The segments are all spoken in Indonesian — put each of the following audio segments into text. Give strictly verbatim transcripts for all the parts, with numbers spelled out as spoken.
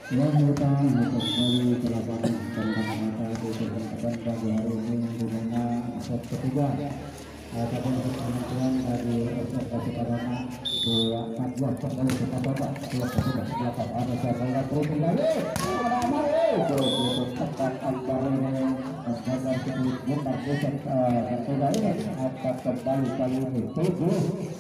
yang utama kembali ke lapangan kacamata di kesempatan pagi hari ini di mana set ketiga ataupun keselamatan dari observasi corona dua empat dua kembali ke babak dua ketiga belakang ada saya terus kembali ramai itu tepat antara ini agar sedikit bukan pusat ketiga ini akan kembali kali ini tujuh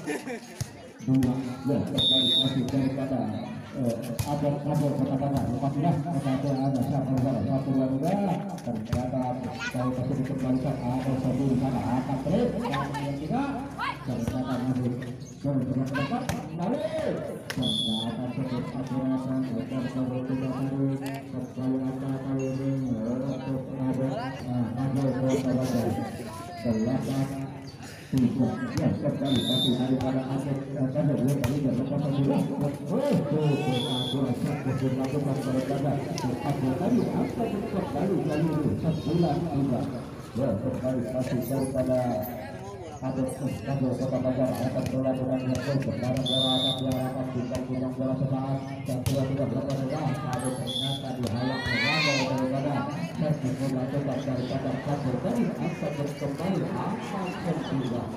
dua ya kembali masih daripada ada kabel pertama lepas sudah satu ada satu dua satu dua tiga ternyata kalau masih dikembalikan ada satu di sana akan terus yang tiga ternyata masih terus dapat kembali ternyata cukup aturan dan kabel tiga kali kembali angka kali ini untuk kabel kabel pertama selatan tiga ya kembali masih daripada aset karena dua kali dan lepas sembilan oh tuh dua satu dilakukan daripada empat kali apa empat kali kali itu sembilan tiga ya kembali masih daripada ada kabel kota Banjar akan bola dengan yang gol sekarang bola akan diarahkan bukan punya bola sesaat dan bola tidak berapa bola ada ternyata dihalang mengambil daripada satu bola tebak daripada kabel tadi akan berkembali empat sembilan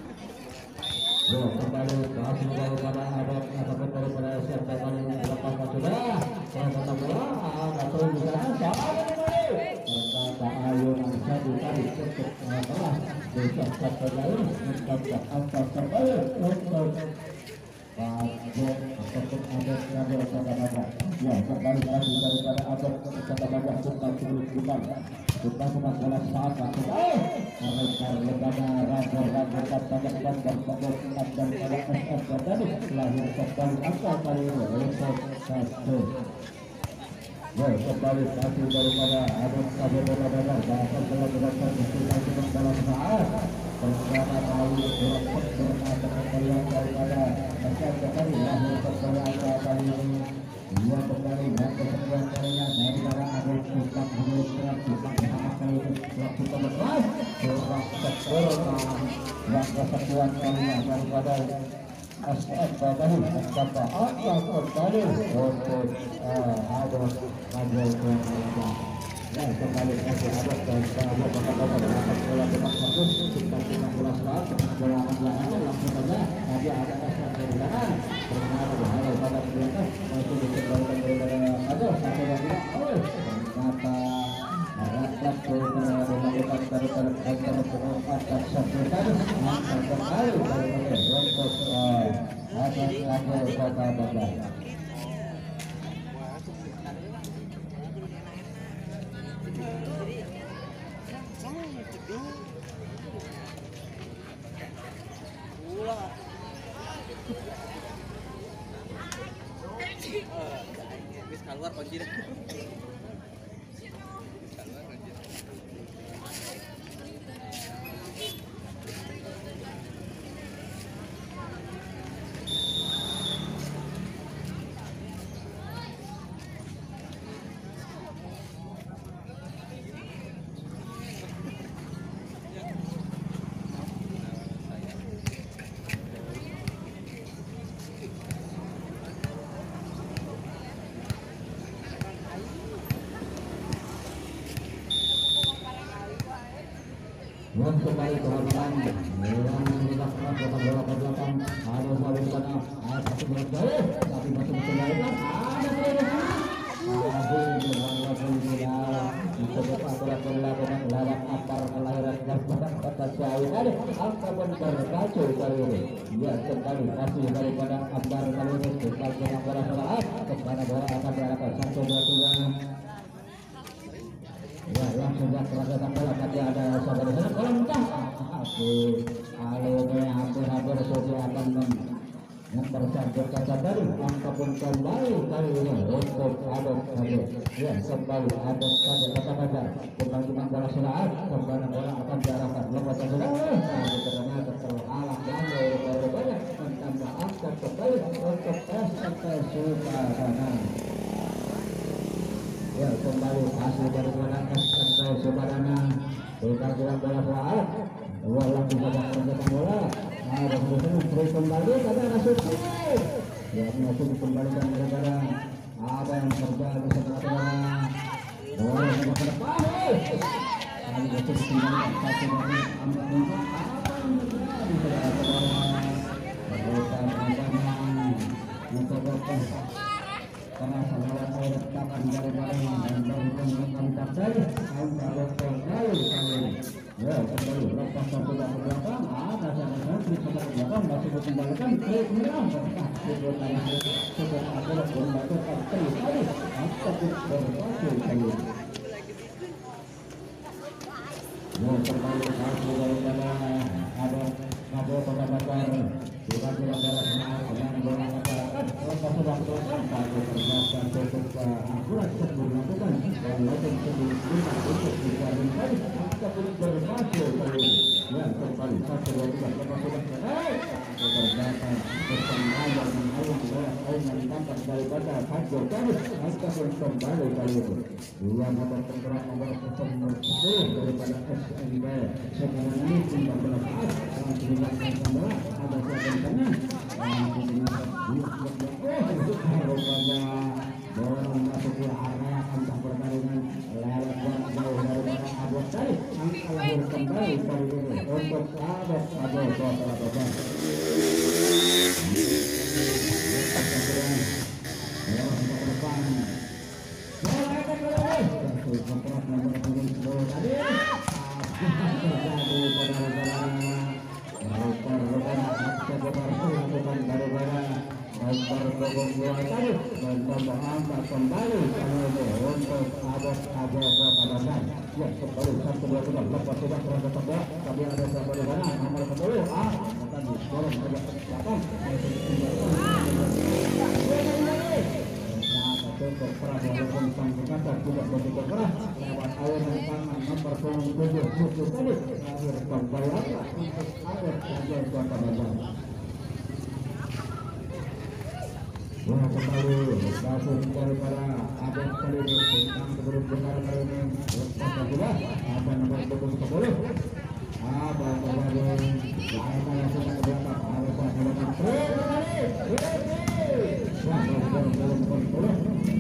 ya kembali masih daripada ada ataupun daripada siapa kali berapa sudah yang kata bola atau di sana ternyata ayo bisa ditarik untuk bola bisa terjadi mencapai angka terbaik untuk Bajo ataupun ada kabel kota Banjar ya kembali lagi daripada ada kota Banjar kita terus bukan kita bukan bola saat masuk eh mereka lembaga raja raja kata dan dan dan dan pada S F tadi lahir kembali angka kali ini untuk satu ya kembali satu daripada ada kabel kota Banjar bahkan telah berakhir kita cuma dalam saat ternyata tahu berapa berapa kekayaan daripada masyarakat kali lahir kembali angka kali ini dia kembali dan kesekian kalinya daripada ada kita bergerak kita bersama kali ini waktu kebetulan kurang sempurna dan kesekuan kalinya daripada S F tadi kata angka kembali untuk ada kabel kota ya kembali masih ada dan ada kata-kata dapat bola depan satu kita punya bola selat bola belakangnya langsung saja tadi ada asal dari belakang ternyata berhasil pada belakang masih dikembalikan daripada ada satu dan dua oh ternyata rakyat melakukan daripada kantor penguat dan satu tadi maka kembali daripada untuk ada kabel kota Banjar keluar kunci dah. yang kembali ke hadapan yang melakukan bola bola ke belakang ada saling sana ada satu bola jauh tapi masih kembali ada bola masih bola bola itu depan bola bola dengan lawan apar kelahiran daripada kota jauh ada angka bentar kacau kali ini ya kembali masih daripada apar kali ini depan dengan bola salah kepada bola akan diarahkan satu dua tiga ya langsung saja pergerakan bola tadi ada saudara sana bola mudah oke kalau hampir-hampir sudah akan yang tersangkut kaca dari angka pun kembali kali ini untuk adon kali ya kembali adon kali kata kata kembali bola selat kembali bola akan diarahkan lepas sudah ternyata terhalang dan rupanya menambah angka kembali untuk S F Sukasana ya kembali hasil dari bola S F Sukasana kita bilang bola soal dua lagi bisa mencetak bola ada berusaha terus kembali tapi ada sukses ya masih dikembalikan daripada apa yang terjadi karena saudara saya tetapkan dari barang dan berhubung kami tak saja kaum sahabat kembali kali ya kembali lepas satu ke belakang ada yang santri ke belakang masih dikembalikan ke menyerang ketika sebut tanah sebut adalah membatalkan kali kali ataupun berhasil kali ya kembali hasil daripada ada ada pada bakar juga tidak ada semangat dengan bola masyarakat lepas sudah belakang pada pergerakan cukup akurat sebelum melakukan dan langsung sebelum kita untuk dikeluarkan kali ataupun berhasil kali ya kembali satu dua tiga lepas sudah selesai pergerakan bersama yang mengawal bola air menangkap daripada hasil kali ataupun kembali kali itu dua nomor penggerak nomor sepuluh daripada S N B sekarang ini sembilan belas saat dengan sembilan belas ada siapa di sana rupanya dorong masuk ke area angka pertandingan lewat jauh daripada Abu Tali angka lahir kembali kali ini untuk sahabat Abu Bakar Bakar kembali untuk sahabat Abu Bakar ya kembali satu dua tiga lepas sudah terangkat sebelah tapi ada siapa di sana nomor sepuluh ah akan didorong ke belakang cukup keras walaupun sang berkata tidak begitu keras lewat air yang tangan nomor tujuh musuh tadi akhir kembali apa untuk air saja kota Bandar wah kembali kasus daripada abad kali ini tentang sebelum benar kali ini lepas juga ada nomor sepuluh apa kembali apa yang sudah ke belakang ada pas ke belakang wah belum belum belum belum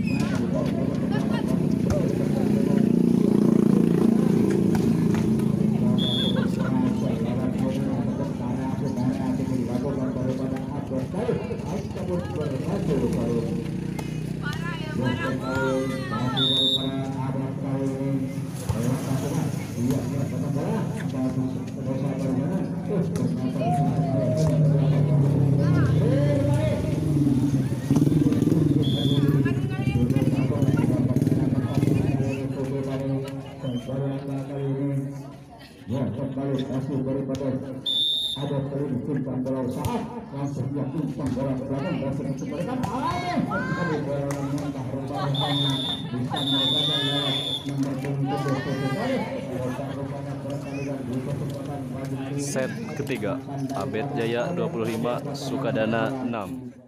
ya kembali hasil daripada ada kali timpang bola saat langsung dia timpang bola ke belakang dan sedang diberikan alih kembali bola mentah rupanya bisa menggunakan lewat nomor tujuh kali rupanya berkali-kali di kesempatan bagi set ketiga Abed Jaya dua puluh lima Sukadana enam.